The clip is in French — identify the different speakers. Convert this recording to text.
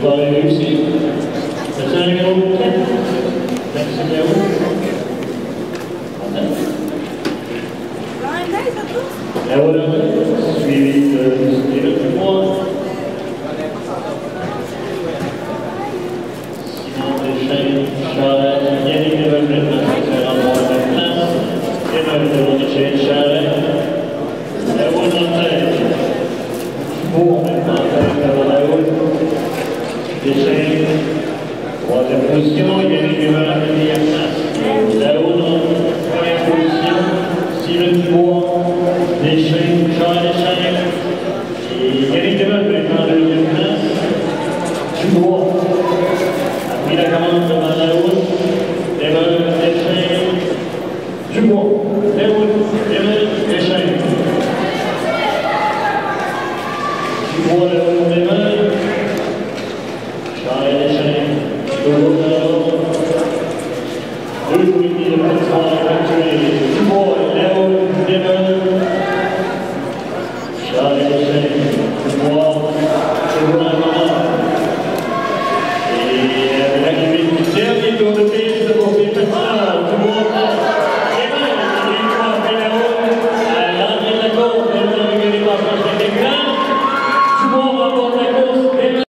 Speaker 1: soirée réussie. C'est un numéro 4. Merci Léo. Et voilà, suivi de Steven Dubois. Simon Deschênes, Charles, Yannick Development, c'est un bon de place. Development de chez Charles. Et voilà, Dubois maintenant, avec la haute. Deschênes, troisième position, Yannick Development, deuxième place. La haute, première position, Steven Dubois. Deschênes, Charles Deschênes, et Yannick Development en deuxième place. Dubois a pris la commande devant la route. Development, Deschênes, Dubois, Development, Deschênes. Dubois, Development, Charles Deschênes, Dubois, deux coéquipiers de plateforme effectués. Dubois, Development, Charles